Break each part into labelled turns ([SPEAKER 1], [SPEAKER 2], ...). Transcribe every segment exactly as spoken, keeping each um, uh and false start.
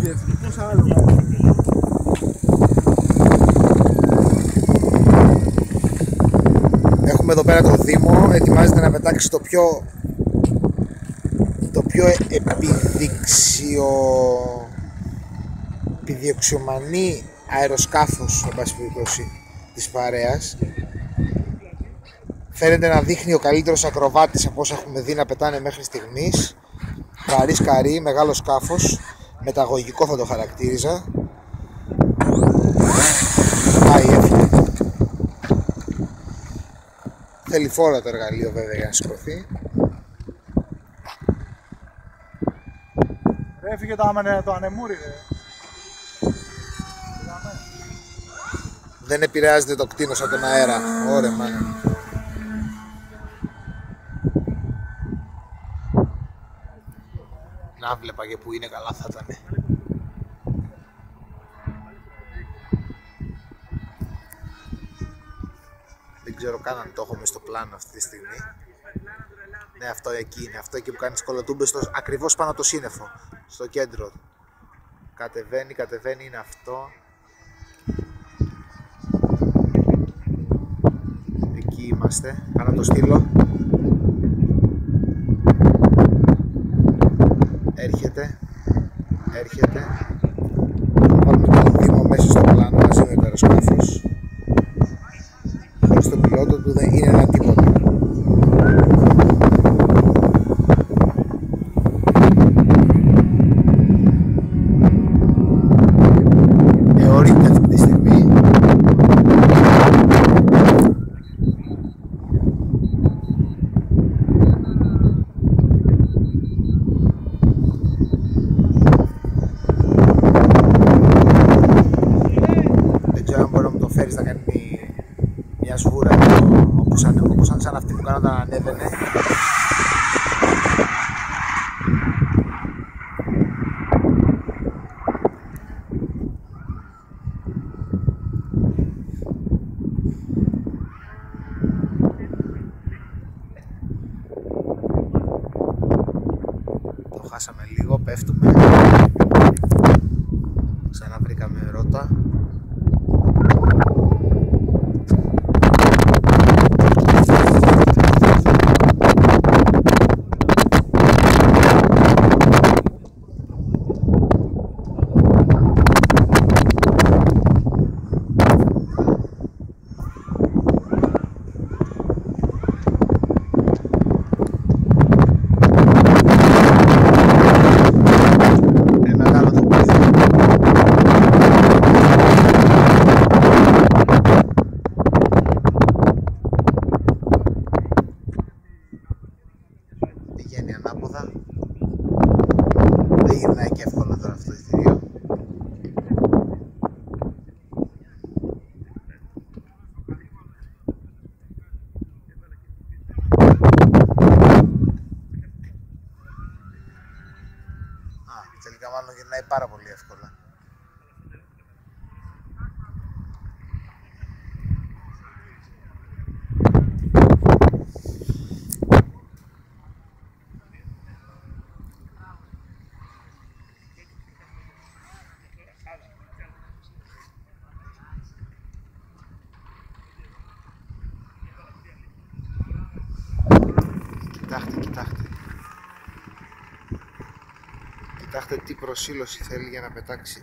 [SPEAKER 1] έτσι, πόσα άλλο.
[SPEAKER 2] Έχουμε εδώ πέρα το Δήμο, ετοιμάζεται να πετάξει το πιο το πιο επιδείξιο επιδιοξιομανή αεροσκάφος, εν πάση περιπτώσει, της παρέας. Φαίνεται να δείχνει ο καλύτερος ακροβάτης από όσα έχουμε δει να πετάνε μέχρι στιγμής. Βαρύ σκαρί, μεγάλο σκάφος, μεταγωγικό θα το χαρακτήριζα. Πάει, έφυγε. Θέλει φόρα το εργαλείο βέβαια για να σηκωθεί.
[SPEAKER 1] Έφυγε το, ανε, το ανεμούρι, ρε.
[SPEAKER 2] Δεν επηρεάζεται το κτίνος από τον αέρα. Ωραία, μάνα. Να βλέπα και που είναι, καλά θα ήταν. Δεν ξέρω καν αν το έχω μες στο πλάνο αυτή τη στιγμή. Ναι, αυτό εκεί είναι. Αυτό εκεί που κάνει τις κολοτούμπες στο, ακριβώς πάνω από το σύννεφο. Στο κέντρο. Κατεβαίνει, κατεβαίνει, είναι αυτό. Εκεί είμαστε. Πάνω το στήλο. Έρχεται. Έρχεται. Θα βάλουμε το Δήμο μέσα στο πλάνο μαζί με το αεροσκάφος. Χωρίς τον πιλότο του δεν είναι ένα τίποτα. Εωρείται αυτή τη στιγμή. Δεν ξέρω αν μπορεί να μου το φέρεις να κάνει μια σβούρα όπως, όπως αν σαν αυτή που κάνω όταν ανέβαινε. Το χάσαμε λίγο, πέφτουμε. Ξαναβρήκαμε ρότα. Πηγαίνει ανάποδα. Δεν γυρνάει και εύκολα τώρα αυτό το εισιτήριο. Α, τελικά μάλλον γυρνάει πάρα πολύ εύκολα. Κοιτάξτε, κοιτάξτε. Κοιτάξτε τι προσήλωση θέλει για να πετάξει.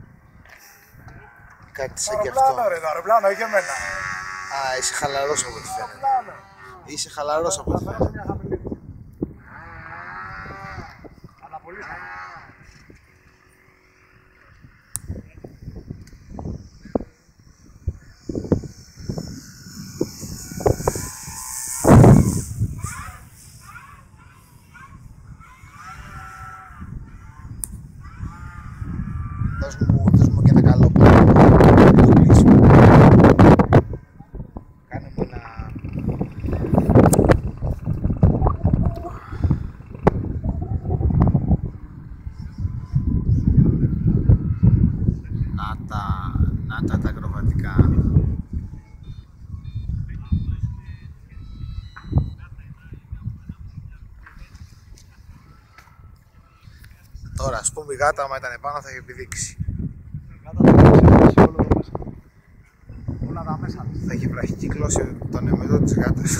[SPEAKER 2] Κάτι σαν κι αυτό.
[SPEAKER 1] Αεροπλάνο ρε, το αεροπλάνο, όχι εμένα.
[SPEAKER 2] Α, είσαι χαλαρός από ό,τι φαίνεται. Είσαι χαλαρός από ό,τι φαίνεται.
[SPEAKER 1] Αλλά πολύ χαμηλή.
[SPEAKER 2] Δώσ' μου, δώσ' μου και ένα καλό πράγμα. Κάνε μου ένα... Να τα, να τα τα ακροβατικά. Τώρα Ας πούμε η γάτα, άμα ήταν επάνω, θα είχε επιδείξει.
[SPEAKER 1] Γάτα θα ξεπεράσει όλο το μέσα. Όλα τα μέσα της.
[SPEAKER 2] Θα είχε βραχικύκλωση τον εμμύδο της γάτας.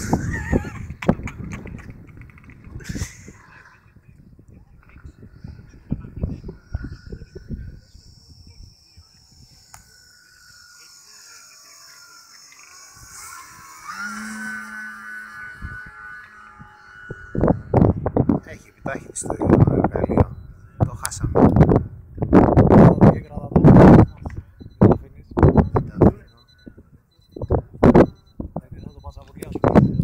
[SPEAKER 2] Έχει επιτάχυνση στο εργαλείο. Το χάσαμε.
[SPEAKER 1] Και κρατά το. Δεν το αφήνεις.
[SPEAKER 2] Δεν τα αφήνω.
[SPEAKER 1] Γιατί θα το πασαβουριάσω.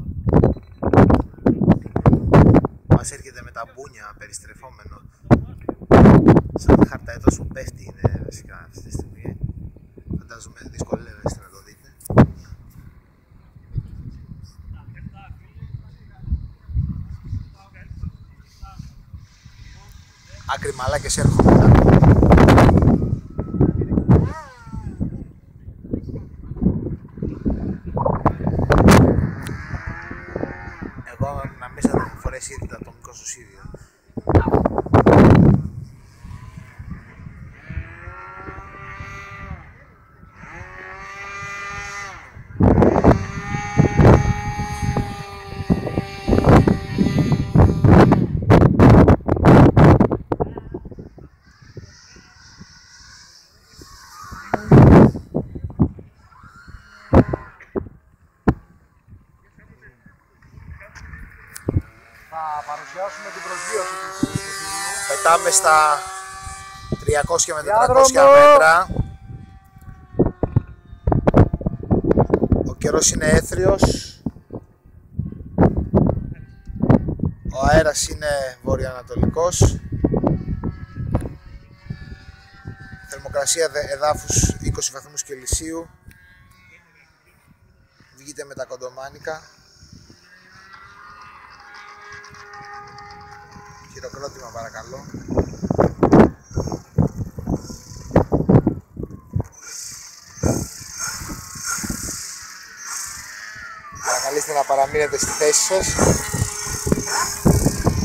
[SPEAKER 2] Μας έρχεται με τα μπούνια περιστρεφόμενο. Σαν χαρταετός που πέφτει είναι βασικά αυτή τη στιγμή. Φαντάζομαι δυσκολεύεστε να το δείτε. Άκρη μαλάκες έρχονται μετά. Εγώ να μην θα μου φορέσει ήδη το ατομικό σωσίδιο.
[SPEAKER 1] Θα παρουσιάσουμε την προσγείωση του εισιτηρίου.
[SPEAKER 2] Πετάμε στα τριακόσια με
[SPEAKER 1] Διάδρομο!
[SPEAKER 2] τετρακόσια μέτρα. Ο καιρός είναι έθριος. Ο αέρας είναι βορειοανατολικός. Θερμοκρασία δε- εδάφους είκοσι βαθμούς Κελσίου. Βγείτε με τα κοντομάνικα. Χειροκρότημα παρακαλώ. Παρακαλείστε να παραμείνετε στη θέση σας.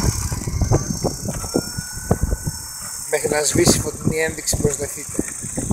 [SPEAKER 2] Μέχρι να σβήσει η φωτεινή ένδειξη προσδεθείτε.